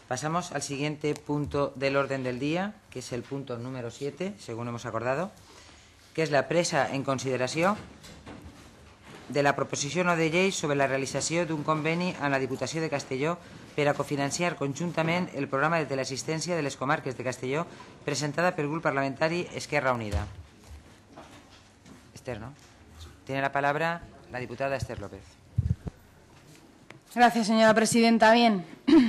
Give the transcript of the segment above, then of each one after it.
Pasamos al siguiente punto del orden del día, que és el punt número 7, según hemos acordado, que és la presa en consideració de la proposició no de llei sobre la realització d'un conveni amb la Diputació de Castelló per a cofinanciar conjuntament el programa de teleassistència de les comarques de Castelló presentada pel grup parlamentari Esquerra Unida. Esther, ¿no? Tiene la palabra la diputada Esther López. Gracias, señora presidenta. Bien.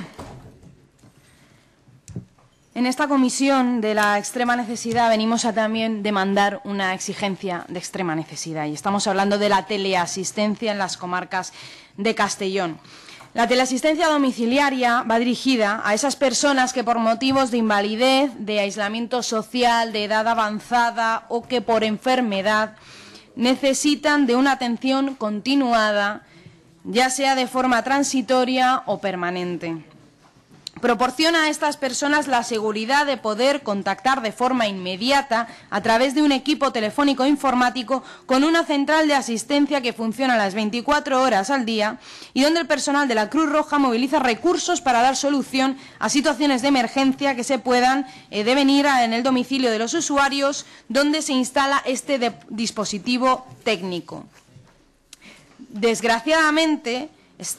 En esta comisión de la extrema necesidad venimos a también demandar una exigencia de extrema necesidad y estamos hablando de la teleasistencia en las comarcas de Castellón. La teleasistencia domiciliaria va dirigida a esas personas que por motivos de invalidez, de aislamiento social, de edad avanzada o que por enfermedad necesitan de una atención continuada, ya sea de forma transitoria o permanente. Proporciona a estas personas la seguridad de poder contactar de forma inmediata a través de un equipo telefónico informático con una central de asistencia que funciona las 24 horas al día y donde el personal de la Cruz Roja moviliza recursos para dar solución a situaciones de emergencia que se puedan devenir en el domicilio de los usuarios donde se instala este dispositivo técnico. Desgraciadamente,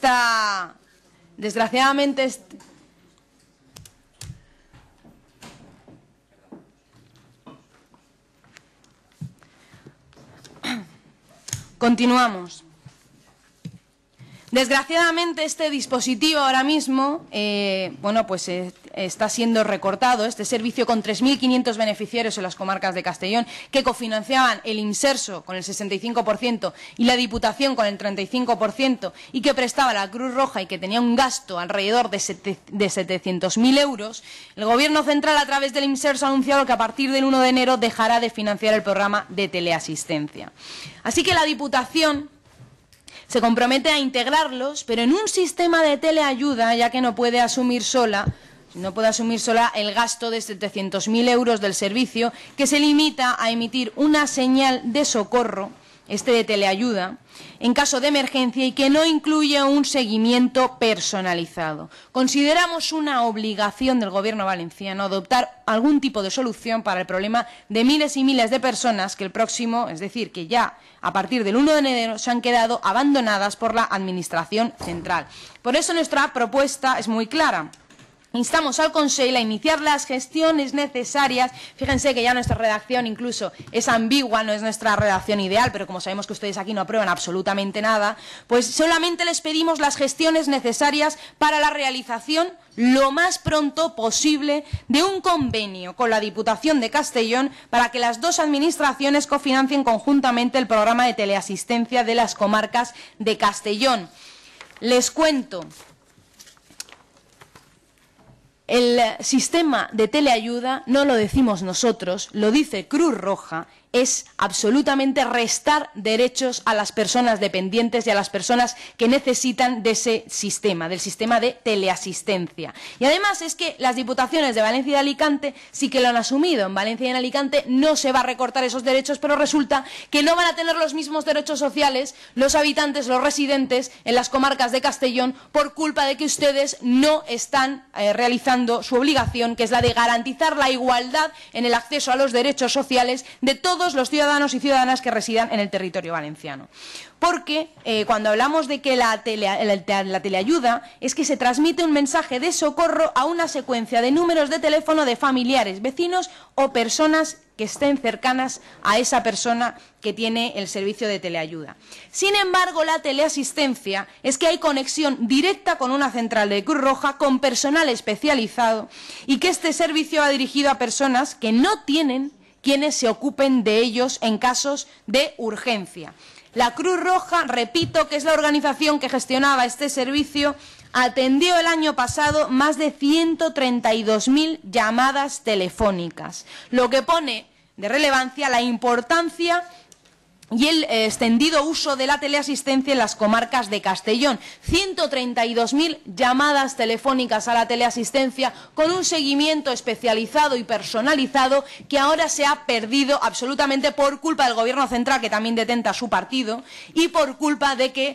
continuamos. Desgraciadamente, este dispositivo ahora mismo está siendo recortado, este servicio con 3.500 beneficiarios en las comarcas de Castellón, que cofinanciaban el Imserso con el 65% y la Diputación con el 35%, y que prestaba la Cruz Roja y que tenía un gasto alrededor de 700.000 euros, el Gobierno central, a través del Imserso, ha anunciado que a partir del 1 de enero dejará de financiar el programa de teleasistencia. Así que la Diputación se compromete a integrarlos, pero en un sistema de teleayuda, ya que no puede asumir sola el gasto de 700.000 euros del servicio, que se limita a emitir una señal de socorro, de teleayuda, en caso de emergencia y que no incluye un seguimiento personalizado. Consideramos una obligación del Gobierno valenciano adoptar algún tipo de solución para el problema de miles y miles de personas que que ya a partir del 1 de enero se han quedado abandonadas por la Administración central. Por eso nuestra propuesta es muy clara. Instamos al Consell a iniciar las gestiones necesarias. Fíjense que ya nuestra redacción incluso es ambigua, no es nuestra redacción ideal, pero como sabemos que ustedes aquí no aprueban absolutamente nada, pues solamente les pedimos las gestiones necesarias para la realización lo más pronto posible de un convenio con la Diputación de Castellón para que las dos administraciones cofinancien conjuntamente el programa de teleasistencia de las comarcas de Castellón. Les cuento. El sistema de teleayuda no lo decimos nosotros, lo dice Cruz Roja, es absolutamente restar derechos a las personas dependientes y a las personas que necesitan de ese sistema, del sistema de teleasistencia. Y además es que las diputaciones de Valencia y de Alicante sí que lo han asumido. En Valencia y en Alicante no se va a recortar esos derechos, pero resulta que no van a tener los mismos derechos sociales los habitantes, los residentes en las comarcas de Castellón por culpa de que ustedes no están realizando su obligación, que es la de garantizar la igualdad en el acceso a los derechos sociales de todos los ciudadanos y ciudadanas que residan en el territorio valenciano. Porque cuando hablamos de que la teleayuda es que se transmite un mensaje de socorro a una secuencia de números de teléfono de familiares, vecinos o personas que estén cercanas a esa persona que tiene el servicio de teleayuda. Sin embargo, la teleasistencia es que hay conexión directa con una central de Cruz Roja, con personal especializado, y que este servicio va dirigido a personas que no tienen quienes se ocupen de ellos en casos de urgencia. La Cruz Roja, repito, que es la organización que gestionaba este servicio, atendió el año pasado más de 132.000 llamadas telefónicas, lo que pone de relevancia la importancia y el extendido uso de la teleasistencia en las comarcas de Castellón. 132.000 llamadas telefónicas a la teleasistencia con un seguimiento especializado y personalizado que ahora se ha perdido absolutamente por culpa del Gobierno central, que también detenta su partido, y por culpa de que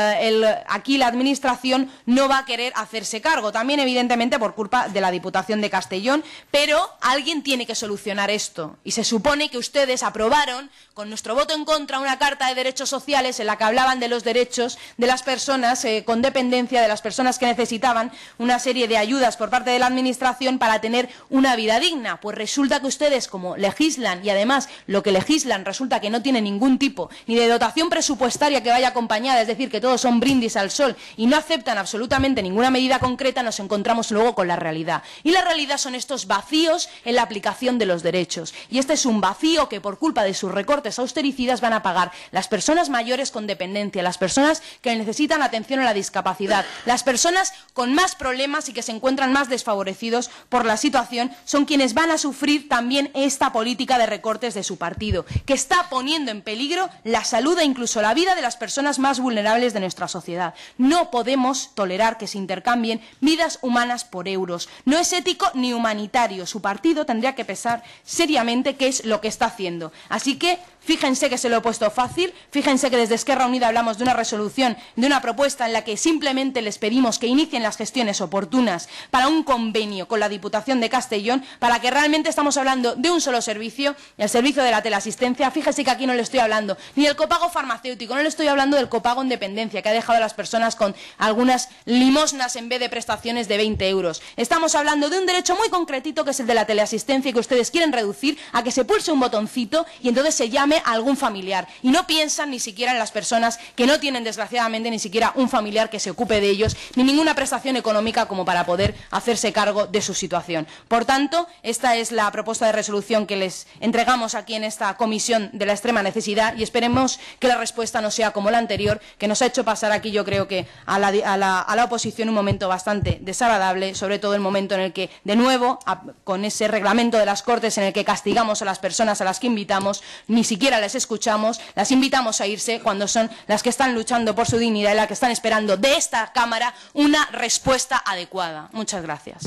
aquí la Administración no va a querer hacerse cargo. También, evidentemente, por culpa de la Diputación de Castellón, pero alguien tiene que solucionar esto. Y se supone que ustedes aprobaron, con nuestro voto en contra, una Carta de Derechos Sociales en la que hablaban de los derechos de las personas con dependencia, de las personas que necesitaban una serie de ayudas por parte de la Administración para tener una vida digna. Pues resulta que ustedes, como legislan, y además lo que legislan resulta que no tiene ningún tipo ni de dotación presupuestaria que vaya acompañada, es decir, que todos son brindis al sol y no aceptan absolutamente ninguna medida concreta, nos encontramos luego con la realidad. Y la realidad son estos vacíos en la aplicación de los derechos. Y este es un vacío que, por culpa de sus recortes austericidas, van a pagar las personas mayores con dependencia, las personas que necesitan atención a la discapacidad, las personas con más problemas y que se encuentran más desfavorecidos por la situación, son quienes van a sufrir también esta política de recortes de su partido, que está poniendo en peligro la salud e incluso la vida de las personas más vulnerables de nuestra sociedad. No podemos tolerar que se intercambien vidas humanas por euros. No es ético ni humanitario. Su partido tendría que pensar seriamente qué es lo que está haciendo. Así que fíjense que se lo he puesto fácil, fíjense que desde Esquerra Unida hablamos de una resolución, de una propuesta en la que simplemente les pedimos que inicien las gestiones oportunas para un convenio con la Diputación de Castellón, para que realmente estamos hablando de un solo servicio, el servicio de la teleasistencia. Fíjense que aquí no le estoy hablando ni del copago farmacéutico, no le estoy hablando del copago en dependencia, que ha dejado a las personas con algunas limosnas en vez de prestaciones de 20 euros. Estamos hablando de un derecho muy concretito, que es el de la teleasistencia, y que ustedes quieren reducir a que se pulse un botoncito y entonces se llame a algún familiar, y no piensan ni siquiera en las personas que no tienen, desgraciadamente, ni siquiera un familiar que se ocupe de ellos, ni ninguna prestación económica como para poder hacerse cargo de su situación. Por tanto, esta es la propuesta de resolución que les entregamos aquí en esta comisión de la extrema necesidad, y esperemos que la respuesta no sea como la anterior, que nos ha hecho pasar aquí, yo creo que a la oposición, un momento bastante desagradable, sobre todo el momento en el que, de nuevo, con ese reglamento de las Cortes en el que castigamos a las personas a las que invitamos, ni siquiera les escuchamos, las invitamos a irse cuando son las que están luchando por su dignidad y las que están esperando de esta Cámara una respuesta adecuada. Muchas gracias.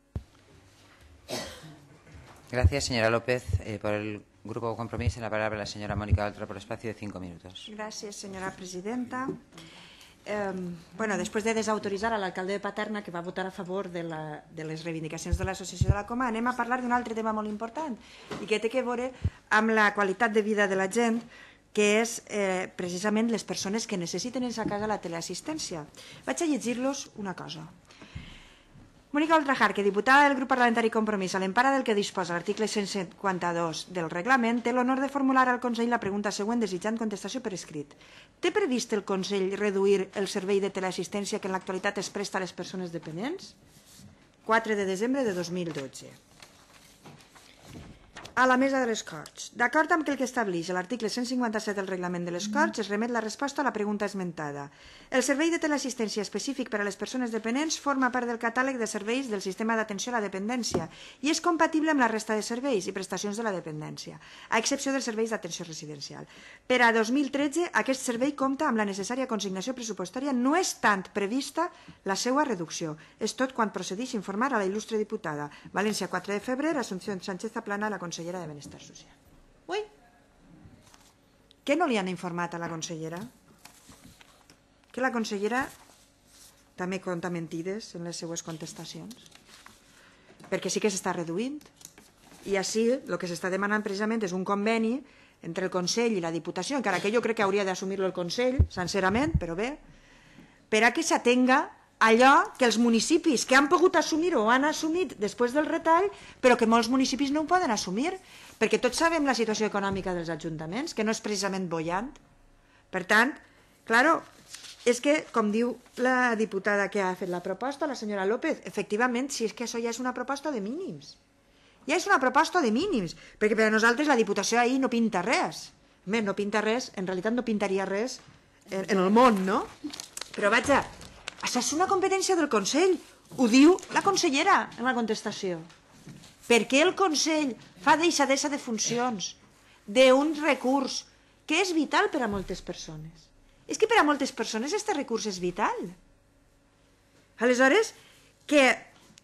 Gracias, señora López. Por el Grupo Compromís, en la palabra la señora Mónica Oltra por espacio de 5 minutos. Gràcies, senyora presidenta. Després de desautoritzar a l'alcalde de Paterna, que va votar a favor de les reivindicacions de l'associació de la Coma, anem a parlar d'un altre tema molt important i que té a veure amb la qualitat de vida de la gent, que és precisament les persones que necessiten en sa casa la teleassistència. Vaig a llegir-los una cosa. Mónica Oltra, que diputada del grup parlamentari Compromís, a l'empara del que disposa l'article 152 del reglament, té l'honor de formular al Consell la pregunta següent desitjant contestació per escrit. Té previst el Consell reduir el servei de teleassistència que en l'actualitat es presta a les persones dependents? 4 de desembre de 2012. A la mesa de les Corts. D'acord amb el que estableix l'article 157 del reglament de les Corts, es remet la resposta a la pregunta esmentada. El servei de teleassistència específic per a les persones dependents forma part del catàleg de serveis del sistema d'atenció a la dependència i és compatible amb la resta de serveis i prestacions de la dependència, a excepció dels serveis d'atenció residencial. Per a 2013, aquest servei compta amb la necessària consignació pressupostària, no estant prevista la seva reducció. És tot quan procedeix informar a la il·lustre diputada. València, 4 de febrer, Asunción Sánchez Zaplana, la consellera de Benestar Social. Ui! Què no li han informat a la consellera? Que la consellera també conta mentides en les seues contestacions, perquè sí que s'està reduint, i així el que s'està demanant precisament és un conveni entre el Consell i la Diputació, encara que jo crec que hauria d'assumir-lo el Consell, sincerament, però bé, per a que s'atenga allò que els municipis que han pogut assumir o han assumit després del retall, però que molts municipis no ho poden assumir, perquè tots sabem la situació econòmica dels ajuntaments, que no és precisament bollant. Per tant, clar, és que, com diu la diputada que ha fet la proposta, la senyora López, efectivament, si és que això ja és una proposta de mínims. Ja és una proposta de mínims, perquè per a nosaltres la Diputació ahir no pinta res. No pinta res, en realitat no pintaria res en el món, no? Però vaja, això és una competència del Consell, ho diu la consellera en la contestació. Per què el Consell fa deixadesa de funcions d'un recurs que és vital per a moltes persones. És que per a moltes persones aquest recurs és vital. Aleshores, que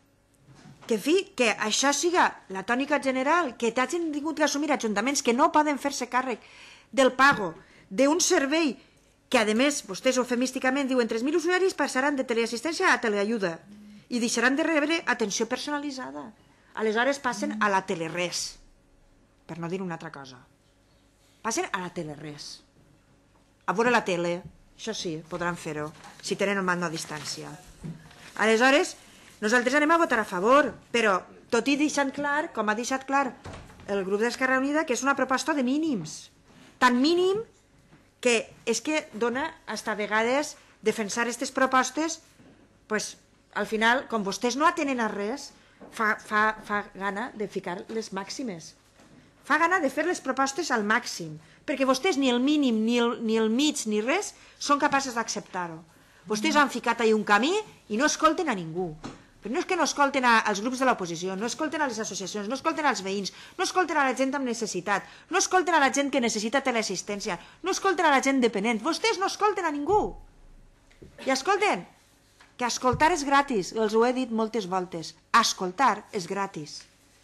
això siga la tònica general, que t'hagin tingut que assumir ajuntaments que no poden fer-se càrrec del pago d'un servei que, a més, vostès eufemísticament diuen 3.000 usuaris passaran de teleassistència a teleajuda i deixaran de rebre atenció personalitzada. Aleshores passen a la teleres, per no dir una altra cosa. Passen a la teleres. A veure la tele, això sí, podran fer-ho, si tenen el mando a distància. Aleshores, nosaltres anem a votar a favor, però tot i deixant clar, com ha deixat clar el grup d'Esquerra Unida, que és una proposta de mínims. Tan mínim que és que dona, hasta a vegades, defensar aquestes propostes, pues, al final, com vostès no atenen a res, fa gana de ficar les màximes. Fa gana de fer les propostes al màxim, perquè vostès ni el mínim, ni el mig, ni res, són capaços d'acceptar-ho. Vostès han ficat ahí un camí i no escolten a ningú. Però no és que no escolten als grups de l'oposició, no escolten a les associacions, no escolten als veïns, no escolten a la gent amb necessitat, no escolten a la gent que necessita teleassistència, no escolten a la gent dependent. Vostès no escolten a ningú. I escolten, que escoltar és gratis, els ho he dit moltes voltes, escoltar és gratis.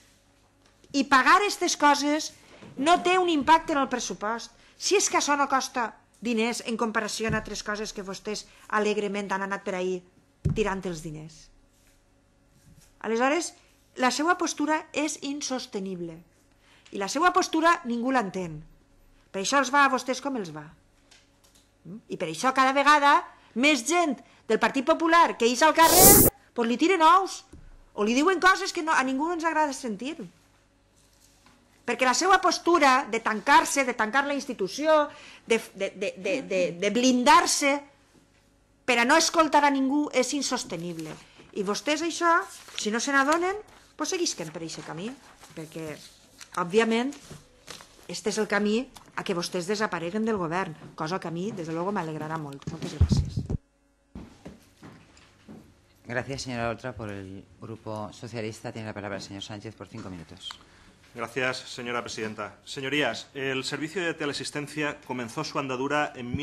I pagar aquestes coses no té un impacte en el pressupost. Si és que això no costa diners en comparació amb altres coses que vostès alegrement han anat per ahir tirant els diners. Aleshores, la seva postura és insostenible. I la seva postura ningú l'entén. Per això els va a vostès com els va. I per això cada vegada més gent del Partit Popular que ix al carrer pues li tiren ous o li diuen coses que a ningú ens agrada sentir. Perquè la seva postura de tancar-se, de tancar la institució, de blindar-se per a no escoltar a ningú és insostenible. I vostès això, si no se n'adonen, doncs seguisquen per aquest camí, perquè, òbviament, este és el camí a que vostès desapareguen del govern, cosa que a mi, des de luego, m'alegrarà molt. Moltes gràcies. Gracias, señora Oltra. Por el Grupo Socialista tiene la palabra el señor Sánchez por 5 minutos. Gracias, señora presidenta. Señorías, el servicio de teleasistencia comenzó su andadura en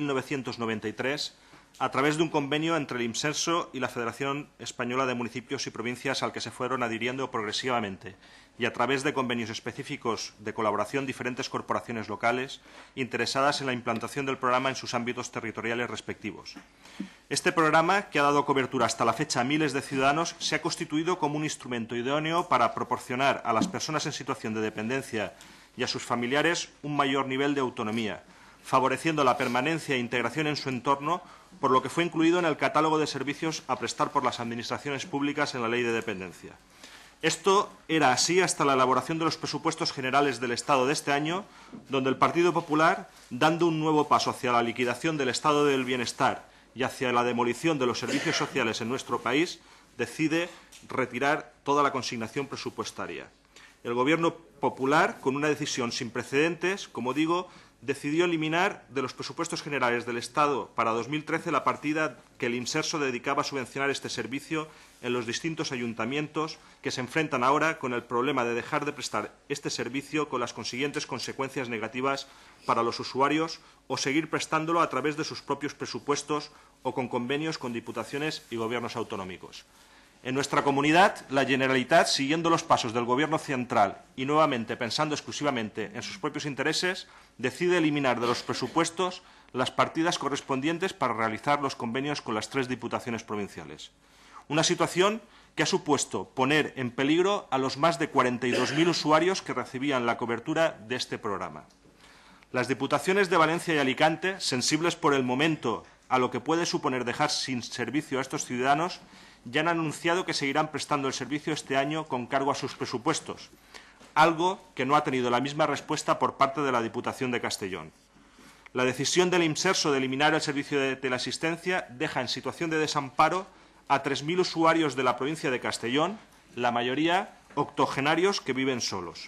1993 a través de un convenio entre el IMSERSO y la Federación Española de Municipios y Provincias al que se fueron adhiriendo progresivamente y a través de convenios específicos de colaboración diferentes corporaciones locales interesadas en la implantación del programa en sus ámbitos territoriales respectivos. Este programa, que ha dado cobertura hasta la fecha a miles de ciudadanos, se ha constituido como un instrumento idóneo para proporcionar a las personas en situación de dependencia y a sus familiares un mayor nivel de autonomía, favoreciendo la permanencia e integración en su entorno, por lo que fue incluido en el catálogo de servicios a prestar por las administraciones públicas en la Ley de Dependencia. Esto era así hasta la elaboración de los presupuestos generales del Estado de este año, donde el Partido Popular, dando un nuevo paso hacia la liquidación del Estado del Bienestar y hacia la demolición de los servicios sociales en nuestro país, decide retirar toda la consignación presupuestaria. El Gobierno popular, con una decisión sin precedentes, como digo, decidió eliminar de los presupuestos generales del Estado para 2013 la partida que el IMSERSO dedicaba a subvencionar este servicio en los distintos ayuntamientos que se enfrentan ahora con el problema de dejar de prestar este servicio con las consiguientes consecuencias negativas para los usuarios o seguir prestándolo a través de sus propios presupuestos o con convenios con diputaciones y gobiernos autonómicos. En nuestra comunidad, la Generalitat, siguiendo los pasos del Gobierno central y nuevamente pensando exclusivamente en sus propios intereses, decide eliminar de los presupuestos las partidas correspondientes para realizar los convenios con las 3 diputaciones provinciales. Una situación que ha supuesto poner en peligro a los más de 42.000 usuarios que recibían la cobertura de este programa. Las diputaciones de Valencia y Alicante, sensibles por el momento a lo que puede suponer dejar sin servicio a estos ciudadanos, ya han anunciado que seguirán prestando el servicio este año con cargo a sus presupuestos, algo que no ha tenido la misma respuesta por parte de la Diputación de Castellón. La decisión del IMSERSO de eliminar el servicio de teleasistencia deja en situación de desamparo a 3.000 usuarios de la provincia de Castellón, la mayoría octogenarios que viven solos.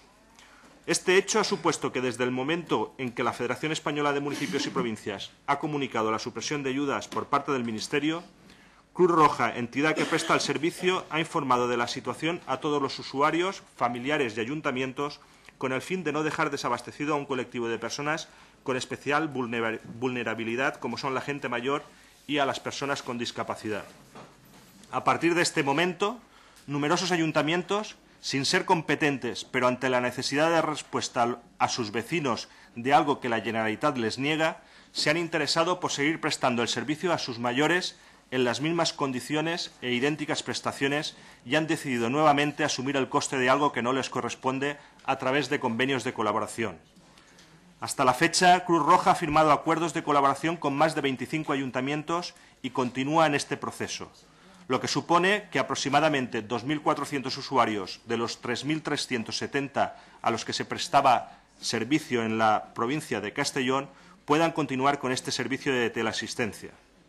Este hecho ha supuesto que desde el momento en que la Federación Española de Municipios y Provincias ha comunicado la supresión de ayudas por parte del Ministerio, Cruz Roja, entidad que presta el servicio, ha informado de la situación a todos los usuarios, familiares y ayuntamientos con el fin de no dejar desabastecido a un colectivo de personas con especial vulnerabilidad, como son la gente mayor y a las personas con discapacidad. A partir de este momento, numerosos ayuntamientos, sin ser competentes, pero ante la necesidad de respuesta a sus vecinos de algo que la Generalitat les niega, se han interesado por seguir prestando el servicio a sus mayores en las mismas condiciones e idénticas prestaciones y han decidido nuevamente asumir el coste de algo que no les corresponde a través de convenios de colaboración. Hasta la fecha, Cruz Roja ha firmado acuerdos de colaboración con más de 25 ayuntamientos y continúa en este proceso, lo que supone que aproximadamente 2.400 usuarios de los 3.370 a los que se prestaba servicio en la provincia de Castellón puedan continuar con este servicio de teleasistencia.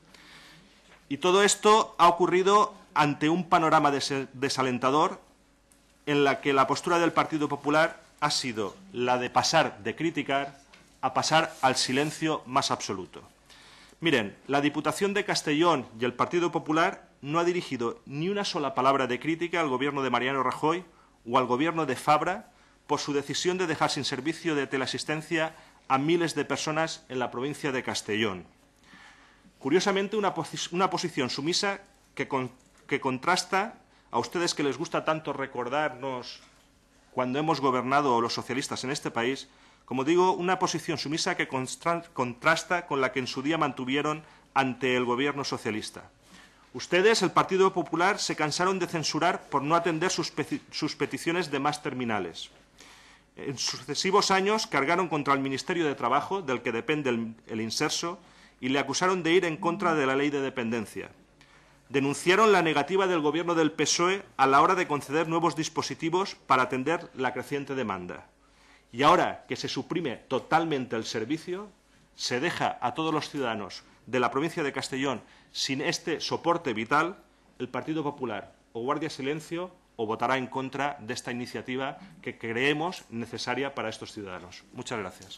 Y todo esto ha ocurrido ante un panorama desalentador en la que la postura del Partido Popular ha sido la de pasar de criticar a pasar al silencio más absoluto. Miren, la Diputación de Castellón y el Partido Popular no ha dirigido ni una sola palabra de crítica al Gobierno de Mariano Rajoy o al Gobierno de Fabra por su decisión de dejar sin servicio de teleasistencia a miles de personas en la provincia de Castellón. Curiosamente, una posición sumisa que contrasta, a ustedes que les gusta tanto recordarnos cuando hemos gobernado los socialistas en este país, como digo, una posición sumisa que contrasta con la que en su día mantuvieron ante el Gobierno socialista. Ustedes, el Partido Popular, se cansaron de censurar por no atender sus peticiones de más terminales. En sucesivos años cargaron contra el Ministerio de Trabajo, del que depende el Inserso, y le acusaron de ir en contra de la Ley de Dependencia. Denunciaron la negativa del Gobierno del PSOE a la hora de conceder nuevos dispositivos para atender la creciente demanda. Y ahora que se suprime totalmente el servicio, se deja a todos los ciudadanos de la provincia de Castellón sin este soporte vital, el Partido Popular o guardia silencio o votará en contra de esta iniciativa que creemos necesaria para estos ciudadanos. Muchas gracias.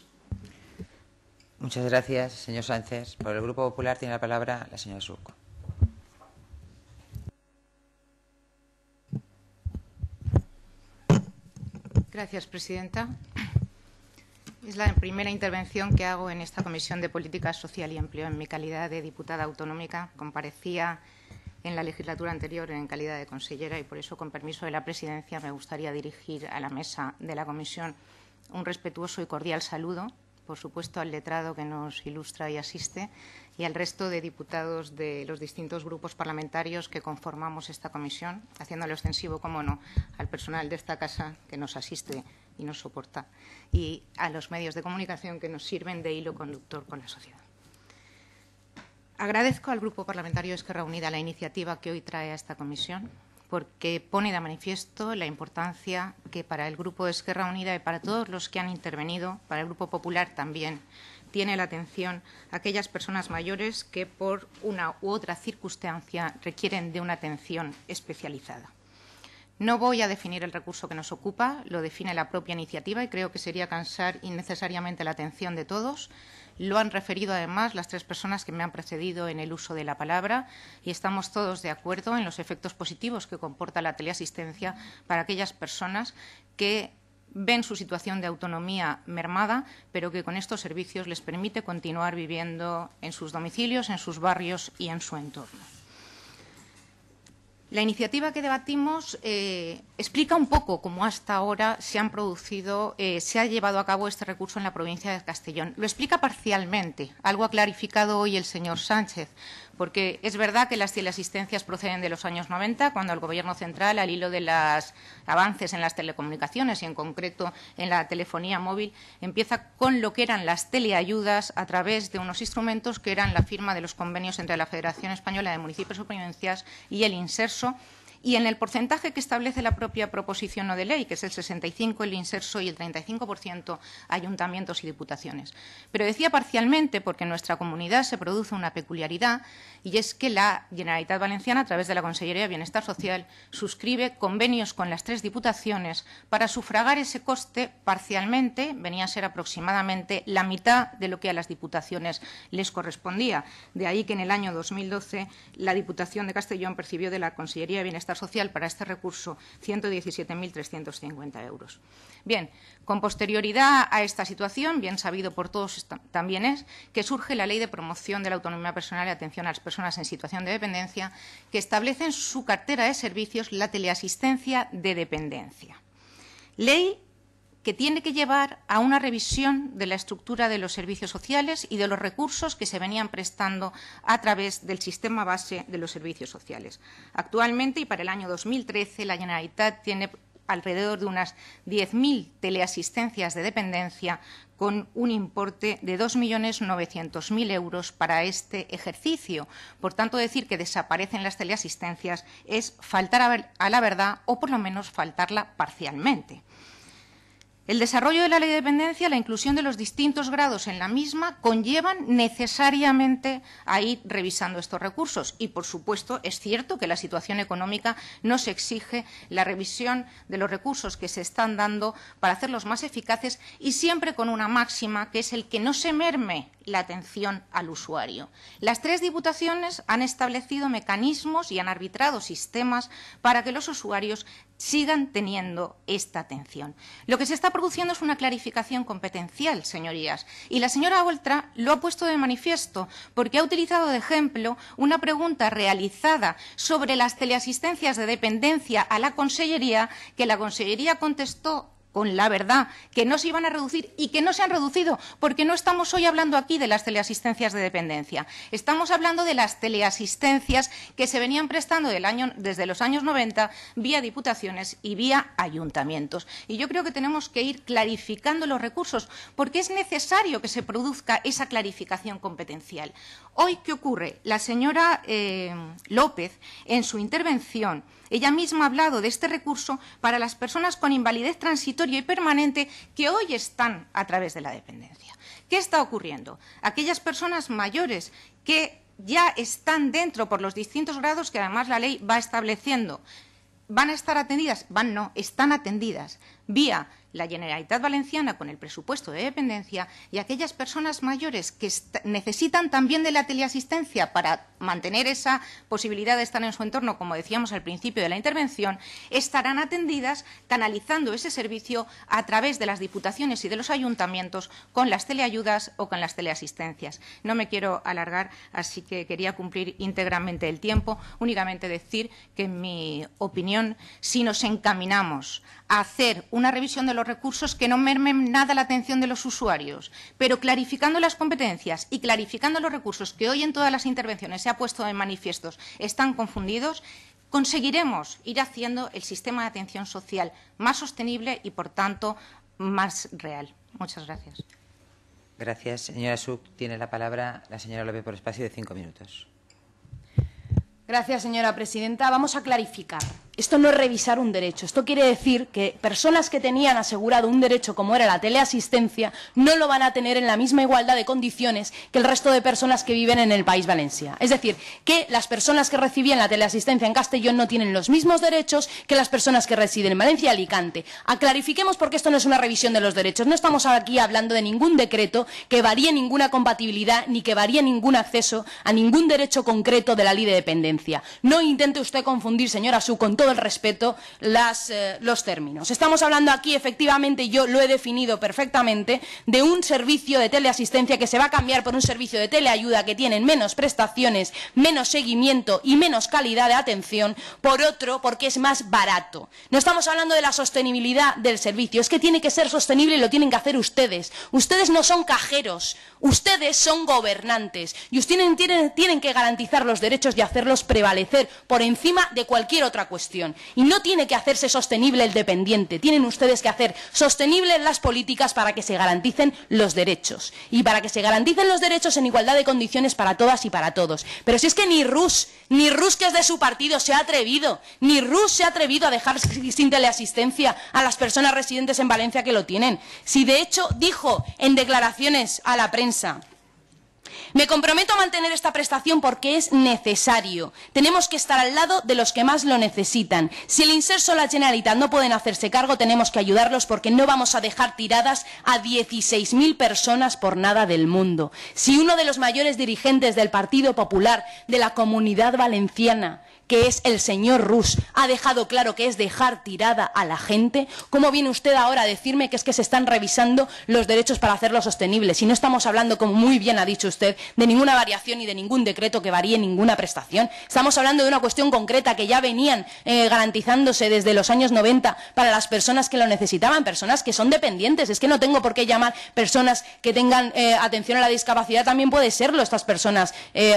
Muchas gracias, señor Sánchez. Por el Grupo Popular tiene la palabra la señora Surco. Gracias, presidenta. Es la primera intervención que hago en esta Comisión de Política Social y Empleo en mi calidad de diputada autonómica. Comparecía en la legislatura anterior en calidad de consellera y por eso, con permiso de la presidencia, me gustaría dirigir a la mesa de la comisión un respetuoso y cordial saludo, por supuesto al letrado que nos ilustra y asiste y al resto de diputados de los distintos grupos parlamentarios que conformamos esta comisión, haciéndolo extensivo, como no, al personal de esta casa que nos asiste y nos soporta y a los medios de comunicación que nos sirven de hilo conductor con la sociedad. Agradezco al Grupo Parlamentario de Esquerra Unida la iniciativa que hoy trae a esta comisión, porque pone de manifiesto la importancia que para el Grupo de Esquerra Unida y para todos los que han intervenido, para el Grupo Popular también, tiene la atención a aquellas personas mayores que por una u otra circunstancia requieren de una atención especializada. No voy a definir el recurso que nos ocupa, lo define la propia iniciativa y creo que sería cansar innecesariamente la atención de todos. Lo han referido además las tres personas que me han precedido en el uso de la palabra y estamos todos de acuerdo en los efectos positivos que comporta la teleasistencia para aquellas personas que ven su situación de autonomía mermada, pero que con estos servicios les permite continuar viviendo en sus domicilios, en sus barrios y en su entorno. La iniciativa que debatimos explica un poco cómo hasta ahora se ha llevado a cabo este recurso en la provincia de Castellón. Lo explica parcialmente, algo ha clarificado hoy el señor Sánchez, porque es verdad que las teleasistencias proceden de los años 90, cuando el Gobierno central, al hilo de los avances en las telecomunicaciones y en concreto en la telefonía móvil, empieza con lo que eran las teleayudas a través de unos instrumentos que eran la firma de los convenios entre la Federación Española de Municipios y Provincias y el Inserso, y en el porcentaje que establece la propia proposición no de ley, que es el 65% el Inserso y el 35% ayuntamientos y diputaciones. Pero decía parcialmente porque en nuestra comunidad se produce una peculiaridad y es que la Generalitat Valenciana, a través de la Consellería de Bienestar Social, suscribe convenios con las tres diputaciones para sufragar ese coste parcialmente, venía a ser aproximadamente la mitad de lo que a las diputaciones les correspondía. De ahí que en el año 2012 la Diputación de Castellón percibió de la Consellería de Bienestar Bienestar Social para este recurso 117.350 euros. Bien, con posterioridad a esta situación, bien sabido por todos también es que surge la Ley de Promoción de la Autonomía Personal y Atención a las Personas en Situación de Dependencia, que establece en su cartera de servicios la teleasistencia de dependencia. Ley que tiene que llevar a una revisión de la estructura de los servicios sociales y de los recursos que se venían prestando a través del sistema base de los servicios sociales. Actualmente, y para el año 2013, la Generalitat tiene alrededor de unas 10.000 teleasistencias de dependencia con un importe de 2.900.000 euros para este ejercicio. Por tanto, decir que desaparecen las teleasistencias es faltar a la verdad o, por lo menos, faltarla parcialmente. El desarrollo de la ley de dependencia, la inclusión de los distintos grados en la misma, conllevan necesariamente a ir revisando estos recursos. Y, por supuesto, es cierto que la situación económica nos exige la revisión de los recursos que se están dando para hacerlos más eficaces y siempre con una máxima, que es el que no se merme la atención al usuario. Las 3 diputaciones han establecido mecanismos y han arbitrado sistemas para que los usuarios sigan teniendo esta atención. Lo que se está produciendo es una clarificación competencial, señorías, y la señora Oltra lo ha puesto de manifiesto porque ha utilizado de ejemplo una pregunta realizada sobre las teleasistencias de dependencia a la Consellería, que la Consellería contestó con la verdad, que no se iban a reducir y que no se han reducido, porque no estamos hoy hablando aquí de las teleasistencias de dependencia. Estamos hablando de las teleasistencias que se venían prestando desde los años 90 vía diputaciones y vía ayuntamientos. Y yo creo que tenemos que ir clarificando los recursos, porque es necesario que se produzca esa clarificación competencial. Hoy, ¿qué ocurre? La señora López, en su intervención, ella misma ha hablado de este recurso para las personas con invalidez transitoria y permanente que hoy están a través de la dependencia. ¿Qué está ocurriendo? Aquellas personas mayores que ya están dentro por los distintos grados que además la ley va estableciendo, ¿van a estar atendidas? Están atendidas vía la Generalitat Valenciana con el presupuesto de dependencia, y aquellas personas mayores que necesitan también de la teleasistencia para mantener esa posibilidad de estar en su entorno, como decíamos al principio de la intervención, estarán atendidas canalizando ese servicio a través de las diputaciones y de los ayuntamientos con las teleayudas o con las teleasistencias. No me quiero alargar, así que quería cumplir íntegramente el tiempo, únicamente decir que, en mi opinión, si nos encaminamos a hacer una revisión de los recursos que no mermen nada la atención de los usuarios, pero clarificando las competencias y clarificando los recursos que hoy en todas las intervenciones se ha puesto en manifiestos están confundidos, conseguiremos ir haciendo el sistema de atención social más sostenible y, por tanto, más real. Muchas gracias. Gracias. Señora Suc, tiene la palabra la señora López por espacio de 5 minutos. Gracias, señora presidenta. Vamos a clarificar. Esto no es revisar un derecho. Esto quiere decir que personas que tenían asegurado un derecho como era la teleasistencia no lo van a tener en la misma igualdad de condiciones que el resto de personas que viven en el País Valencià. Es decir, que las personas que recibían la teleasistencia en Castellón no tienen los mismos derechos que las personas que residen en Valencia y Alicante. Clarifiquemos, porque esto no es una revisión de los derechos. No estamos aquí hablando de ningún decreto que varíe ninguna compatibilidad ni que varíe ningún acceso a ningún derecho concreto de la ley de dependencia. No intente usted confundir, señora Su, con todo el respeto, los términos. Estamos hablando aquí, efectivamente, yo lo he definido perfectamente, de un servicio de teleasistencia que se va a cambiar por un servicio de teleayuda que tienen menos prestaciones, menos seguimiento y menos calidad de atención, por otro, porque es más barato. No estamos hablando de la sostenibilidad del servicio, es que tiene que ser sostenible y lo tienen que hacer ustedes. Ustedes no son cajeros, ustedes son gobernantes y ustedes tienen que garantizar los derechos y hacerlos prevalecer por encima de cualquier otra cuestión. Y no tiene que hacerse sostenible el dependiente, tienen ustedes que hacer sostenibles las políticas para que se garanticen los derechos. Y para que se garanticen los derechos en igualdad de condiciones para todas y para todos. Pero si es que ni Rus, que es de su partido, se ha atrevido, ni Rus se ha atrevido a dejar sin teleasistencia a las personas residentes en Valencia que lo tienen. Si de hecho dijo en declaraciones a la prensa: me comprometo a mantener esta prestación porque es necesario. Tenemos que estar al lado de los que más lo necesitan. Si el Inserso o la Generalitat no pueden hacerse cargo, tenemos que ayudarlos, porque no vamos a dejar tiradas a 16.000 personas por nada del mundo. Si uno de los mayores dirigentes del Partido Popular de la Comunidad Valenciana, que es el señor Rus, ha dejado claro que es dejar tirada a la gente, ¿cómo viene usted ahora a decirme que es que se están revisando los derechos para hacerlo sostenible? Si no estamos hablando, como muy bien ha dicho usted, de ninguna variación ni de ningún decreto que varíe ninguna prestación. Estamos hablando de una cuestión concreta que ya venían garantizándose desde los años 90 para las personas que lo necesitaban, personas que son dependientes. Es que no tengo por qué llamar personas que tengan atención a la discapacidad, también puede serlo estas personas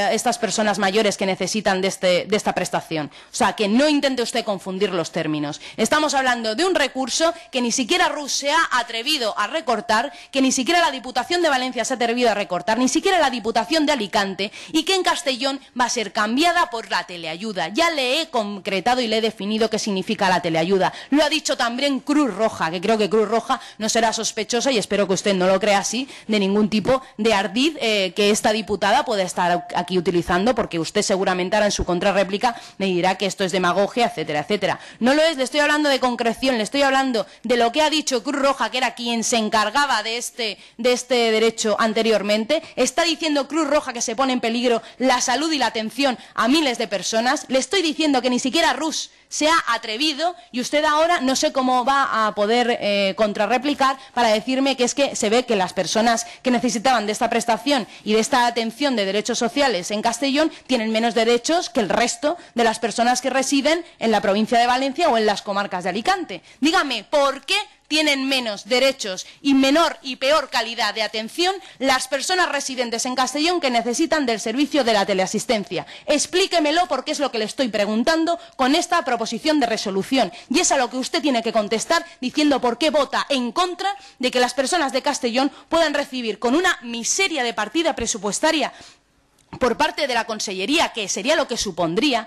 mayores que necesitan de esta prestación. O sea, que no intente usted confundir los términos. Estamos hablando de un recurso que ni siquiera Rus se ha atrevido a recortar, que ni siquiera la Diputación de Valencia se ha atrevido a recortar, ni siquiera la Diputación de Alicante, y que en Castellón va a ser cambiada por la teleayuda. Ya le he concretado y le he definido qué significa la teleayuda. Lo ha dicho también Cruz Roja, que creo que Cruz Roja no será sospechosa, y espero que usted no lo crea así, de ningún tipo de ardid que esta diputada pueda estar aquí utilizando, porque usted seguramente ahora en su contrarréplica me dirá que esto es demagogia, etcétera, etcétera. No lo es, le estoy hablando de concreción, le estoy hablando de lo que ha dicho Cruz Roja, que era quien se encargaba de este derecho anteriormente. Está diciendo Cruz Roja que se pone en peligro la salud y la atención a miles de personas. Le estoy diciendo que ni siquiera Rus se ha atrevido, y usted ahora no sé cómo va a poder contrarreplicar para decirme que es que se ve que las personas que necesitaban de esta prestación y de esta atención de derechos sociales en Castellón tienen menos derechos que el resto de las personas que residen en la provincia de Valencia o en las comarcas de Alicante. Dígame, ¿por qué tienen menos derechos y menor y peor calidad de atención las personas residentes en Castellón que necesitan del servicio de la teleasistencia? Explíquemelo, porque es lo que le estoy preguntando con esta proposición de resolución, y es a lo que usted tiene que contestar diciendo por qué vota en contra de que las personas de Castellón puedan recibir con una miseria de partida presupuestaria por parte de la Consellería, que sería lo que supondría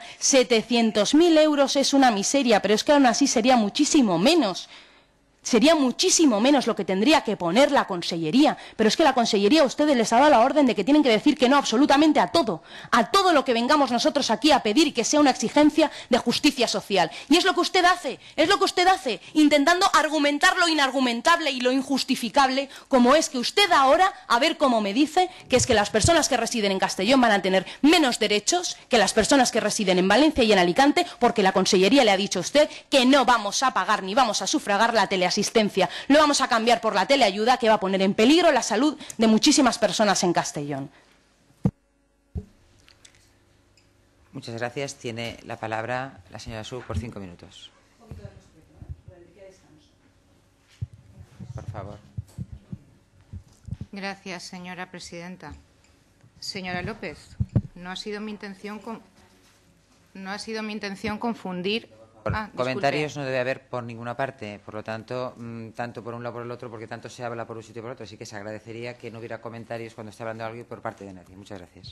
700.000 euros. Es una miseria, pero es que aún así sería muchísimo menos. Sería muchísimo menos lo que tendría que poner la Consellería. Pero es que la Consellería a ustedes les ha dado la orden de que tienen que decir que no absolutamente a todo lo que vengamos nosotros aquí a pedir y que sea una exigencia de justicia social. Y es lo que usted hace, intentando argumentar lo inargumentable y lo injustificable, como es que usted ahora, a ver cómo me dice, que es que las personas que residen en Castellón van a tener menos derechos que las personas que residen en Valencia y en Alicante, porque la Consellería le ha dicho a usted que no vamos a pagar ni vamos a sufragar la teleasistencia. Lo vamos a cambiar por la teleayuda, que va a poner en peligro la salud de muchísimas personas en Castellón. Muchas gracias. Tiene la palabra la señora Su por 5 minutos. Por favor. Gracias, señora presidenta. Señora López, no ha sido mi intención confundir. Comentarios no debe haber por ninguna parte, por lo tanto, tanto por un lado como por el otro, porque tanto se habla por un sitio y por otro, así que se agradecería que no hubiera comentarios cuando esté hablando alguien por parte de nadie. Muchas gracias.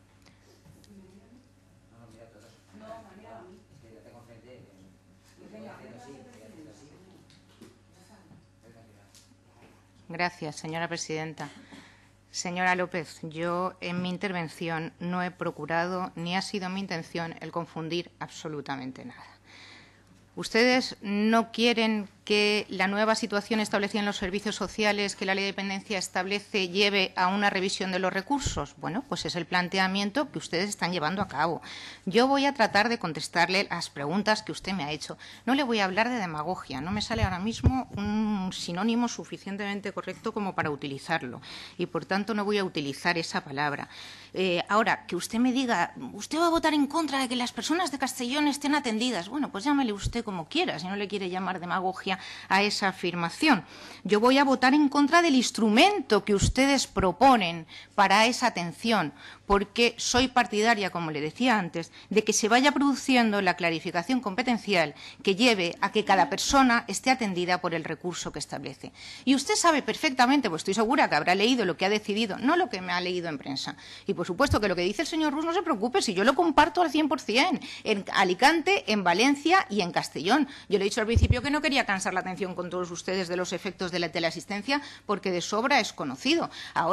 Gracias, señora presidenta. Señora López, yo en mi intervención no he procurado ni ha sido mi intención el confundir absolutamente nada. Ustedes no quieren que la nueva situación establecida en los servicios sociales que la Ley de Dependencia establece lleve a una revisión de los recursos. Bueno, pues es el planteamiento que ustedes están llevando a cabo. Yo voy a tratar de contestarle las preguntas que usted me ha hecho. No le voy a hablar de demagogia. No me sale ahora mismo un sinónimo suficientemente correcto como para utilizarlo. Y, por tanto, no voy a utilizar esa palabra. Ahora, que usted me diga, usted va a votar en contra de que las personas de Castellón estén atendidas. Bueno, pues llámele usted como quiera, si no le quiere llamar demagogia a esa afirmación. Yo voy a votar en contra del instrumento que ustedes proponen para esa atención, porque soy partidaria, como le decía antes, de que se vaya produciendo la clarificación competencial que lleve a que cada persona esté atendida por el recurso que establece. Y usted sabe perfectamente, pues estoy segura que habrá leído lo que ha decidido, no lo que me ha leído en prensa. Y, por supuesto, que lo que dice el señor Rus, no se preocupe, si yo lo comparto al 100%, en Alicante, en Valencia y en Castellón. Yo le he dicho al principio que no quería cansar la atención con todos ustedes de los efectos de la teleasistencia, porque de sobra es conocido. Ahora,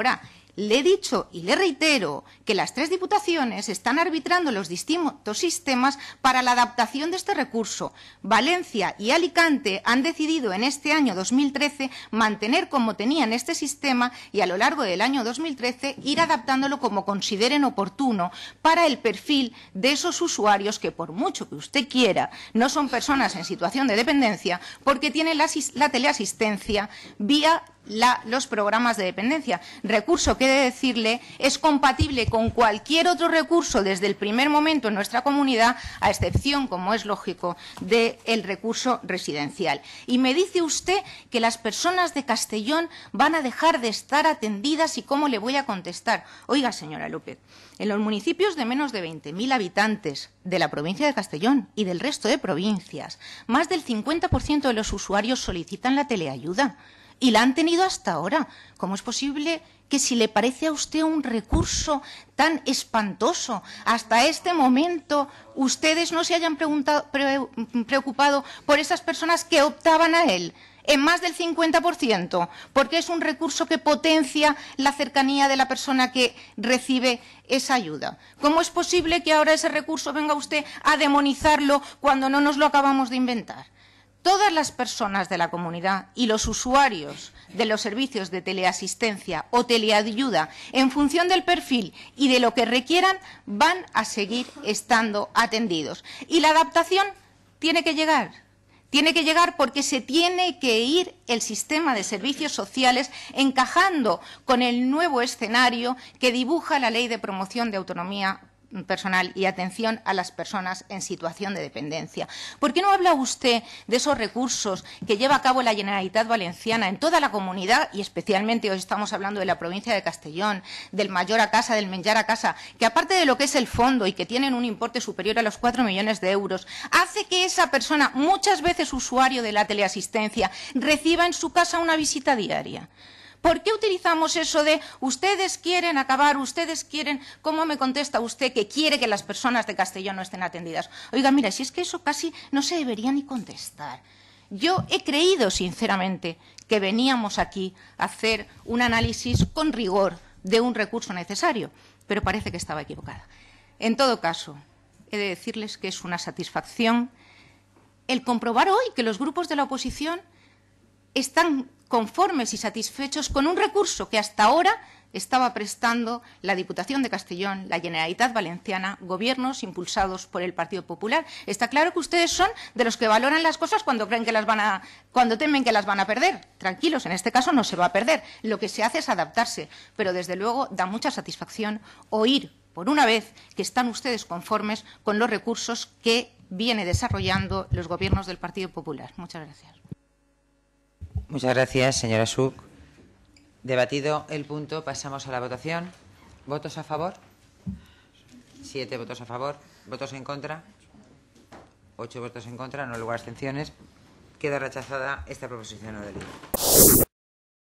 Le he dicho y le reitero que las 3 diputaciones están arbitrando los distintos sistemas para la adaptación de este recurso. Valencia y Alicante han decidido en este año 2013 mantener como tenían este sistema y a lo largo del año 2013 ir adaptándolo como consideren oportuno para el perfil de esos usuarios que, por mucho que usted quiera, no son personas en situación de dependencia porque tienen la teleasistencia vía los programas de dependencia. Recurso que, he de decirle, es compatible con cualquier otro recurso desde el primer momento en nuestra comunidad, a excepción, como es lógico, del recurso residencial. Y me dice usted que las personas de Castellón van a dejar de estar atendidas y cómo le voy a contestar. Oiga, señora López, en los municipios de menos de 20.000 habitantes de la provincia de Castellón y del resto de provincias, más del 50% de los usuarios solicitan la teleayuda. Y la han tenido hasta ahora. ¿Cómo es posible que, si le parece a usted un recurso tan espantoso, hasta este momento ustedes no se hayan preocupado por esas personas que optaban a él? En más del 50%, porque es un recurso que potencia la cercanía de la persona que recibe esa ayuda. ¿Cómo es posible que ahora ese recurso venga usted a demonizarlo cuando no nos lo acabamos de inventar? Todas las personas de la comunidad y los usuarios de los servicios de teleasistencia o teleayuda, en función del perfil y de lo que requieran, van a seguir estando atendidos. Y la adaptación tiene que llegar. Tiene que llegar porque se tiene que ir el sistema de servicios sociales encajando con el nuevo escenario que dibuja la Ley de Promoción de Autonomía Personal y atención a las personas en situación de dependencia. ¿Por qué no habla usted de esos recursos que lleva a cabo la Generalitat Valenciana en toda la comunidad y especialmente hoy estamos hablando de la provincia de Castellón, del mayor a casa, del menjar a casa, que aparte de lo que es el fondo y que tienen un importe superior a los 4 millones de euros, hace que esa persona, muchas veces usuario de la teleasistencia, reciba en su casa una visita diaria? ¿Por qué utilizamos eso de ustedes quieren acabar, ustedes quieren? ¿Cómo me contesta usted que quiere que las personas de Castellón no estén atendidas? Oiga, mira, si es que eso casi no se debería ni contestar. Yo he creído, sinceramente, que veníamos aquí a hacer un análisis con rigor de un recurso necesario, pero parece que estaba equivocada. En todo caso, he de decirles que es una satisfacción el comprobar hoy que los grupos de la oposición están conformes y satisfechos con un recurso que hasta ahora estaba prestando la Diputación de Castellón, la Generalitat Valenciana, gobiernos impulsados por el Partido Popular. Está claro que ustedes son de los que valoran las cosas cuando creen que cuando temen que las van a perder. Tranquilos, en este caso no se va a perder. Lo que se hace es adaptarse, pero desde luego da mucha satisfacción oír por una vez que están ustedes conformes con los recursos que viene desarrollando los gobiernos del Partido Popular. Muchas gracias. Muchas gracias, señora Suc. Debatido el punto, pasamos a la votación. ¿Votos a favor? 7 votos a favor. ¿Votos en contra? 8 votos en contra, no lugar a abstenciones. Queda rechazada esta proposición no de ley.